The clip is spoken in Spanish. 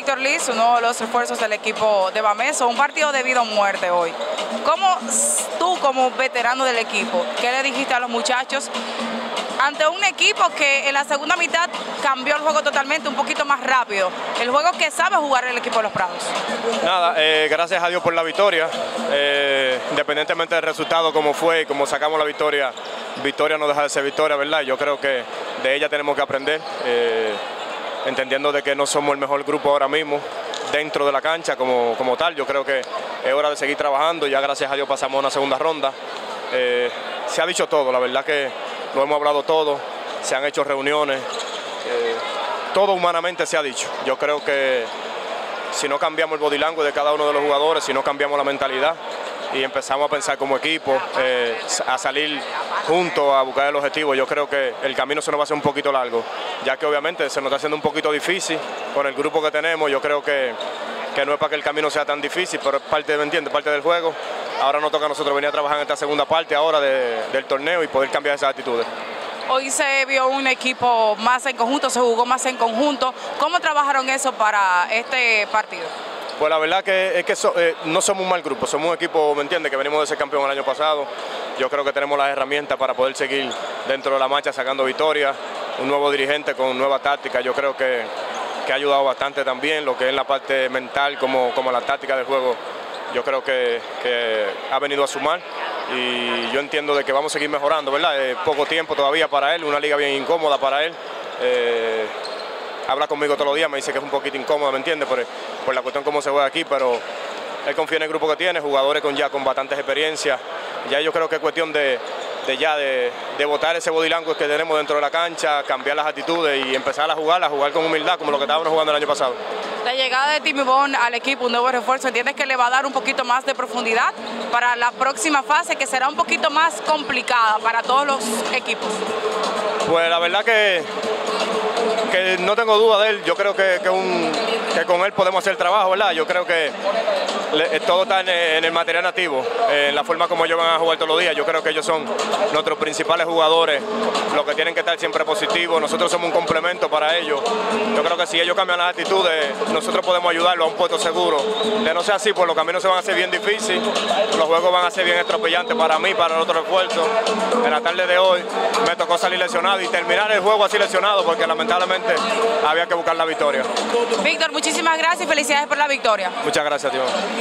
Víctor Liz, uno de los refuerzos del equipo de Bameso, un partido de vida o muerte hoy. ¿Cómo tú, como veterano del equipo, qué le dijiste a los muchachos ante un equipo que en la segunda mitad cambió el juego totalmente, un poquito más rápido? El juego que sabe jugar el equipo de Los Prados. Nada, gracias a Dios por la victoria. Independientemente del resultado, como fue y como sacamos la victoria, victoria no deja de ser victoria, ¿verdad? Yo creo que de ella tenemos que aprender, entendiendo de que no somos el mejor grupo ahora mismo dentro de la cancha como tal. Yo creo que es hora de seguir trabajando. Ya gracias a Dios pasamos a una segunda ronda. Se ha dicho todo, la verdad que lo hemos hablado todo, se han hecho reuniones, todo humanamente se ha dicho. Yo creo que si no cambiamos el body language de cada uno de los jugadores, si no cambiamos la mentalidad y empezamos a pensar como equipo, a salir juntos a buscar el objetivo, yo creo que el camino se nos va a hacer un poquito largo, ya que obviamente se nos está haciendo un poquito difícil con el grupo que tenemos. Yo creo que no es para que el camino sea tan difícil, pero es parte, ¿me entiendes?, parte del juego. Ahora nos toca a nosotros venir a trabajar en esta segunda parte ahora del torneo y poder cambiar esas actitudes. Hoy se vio un equipo más en conjunto, se jugó más en conjunto. ¿Cómo trabajaron eso para este partido? Pues la verdad que no somos un mal grupo, somos un equipo, ¿me entiendes?, que venimos de ser campeón el año pasado. Yo creo que tenemos las herramientas para poder seguir dentro de la marcha sacando victorias. Un nuevo dirigente con nueva táctica, yo creo que ha ayudado bastante también, lo que es la parte mental como la táctica del juego. Yo creo que ha venido a sumar y yo entiendo de que vamos a seguir mejorando, ¿verdad? Poco tiempo todavía para él, una liga bien incómoda para él. Habla conmigo todos los días, me dice que es un poquito incómodo, ¿me entiendes? Por la cuestión cómo se juega aquí, pero él confía en el grupo que tiene, jugadores con bastantes experiencias. Ya yo creo que es cuestión de botar ese body language que tenemos dentro de la cancha, cambiar las actitudes y empezar a jugar con humildad como lo que estábamos jugando el año pasado. La llegada de Timmy Bond al equipo, un nuevo refuerzo, ¿entiendes que le va a dar un poquito más de profundidad para la próxima fase, que será un poquito más complicada para todos los equipos? Pues la verdad que no tengo duda de él. Yo creo que con él podemos hacer el trabajo, ¿verdad? Yo creo que todo está en el material nativo, en la forma como ellos van a jugar todos los días. Yo creo que ellos son nuestros principales jugadores, los que tienen que estar siempre positivos. Nosotros somos un complemento para ellos. Yo creo que si ellos cambian las actitudes, nosotros podemos ayudarlos a un puesto seguro. De no ser así, pues los caminos se van a hacer bien difíciles, los juegos van a ser bien atropellantes para mí, para el otro refuerzo. En la tarde de hoy me tocó salir lesionado y terminar el juego así lesionado, porque lamentablemente había que buscar la victoria. Víctor, muchísimas gracias y felicidades por la victoria. Muchas gracias, tío.